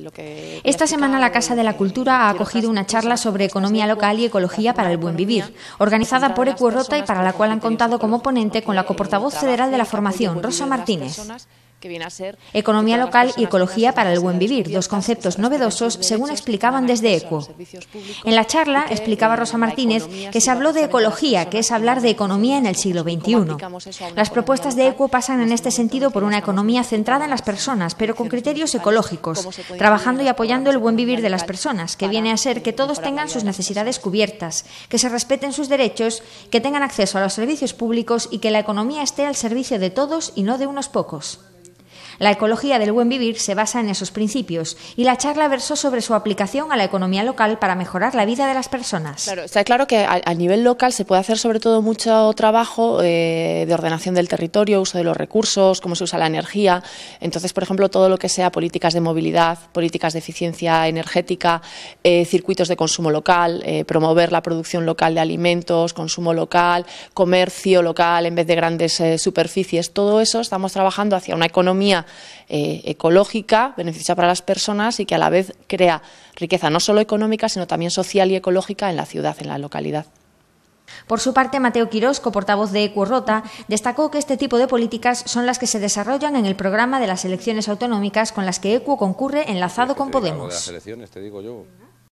Esta semana la Casa de la Cultura ha acogido una charla sobre economía local y ecología para el buen vivir, organizada por Equo Rota y para la cual han contado como ponente con la coportavoz federal de la formación, Rosa Martínez. Economía local y ecología para el buen vivir, dos conceptos novedosos, según explicaban desde Equo. En la charla explicaba Rosa Martínez que se habló de ecología, que es hablar de economía en el siglo XXI. Las propuestas de Equo pasan en este sentido por una economía centrada en las personas, pero con criterios ecológicos, trabajando y apoyando el buen vivir de las personas, que viene a ser que todos tengan sus necesidades cubiertas, que se respeten sus derechos, que tengan acceso a los servicios públicos y que la economía esté al servicio de todos y no de unos pocos. La ecología del buen vivir se basa en esos principios y la charla versó sobre su aplicación a la economía local para mejorar la vida de las personas. Claro, está claro que a nivel local se puede hacer sobre todo mucho trabajo de ordenación del territorio, uso de los recursos, cómo se usa la energía. Entonces, por ejemplo, todo lo que sea políticas de movilidad, políticas de eficiencia energética, circuitos de consumo local, promover la producción local de alimentos, consumo local, comercio local en vez de grandes superficies. Todo eso estamos trabajando hacia una economía ecológica, beneficiosa para las personas y que a la vez crea riqueza no solo económica, sino también social y ecológica en la ciudad, en la localidad. Por su parte, Mateo Quirós, portavoz de Equo Rota, destacó que este tipo de políticas son las que se desarrollan en el programa de las elecciones autonómicas con las que Equo concurre enlazado con Podemos. Las elecciones, te digo yo.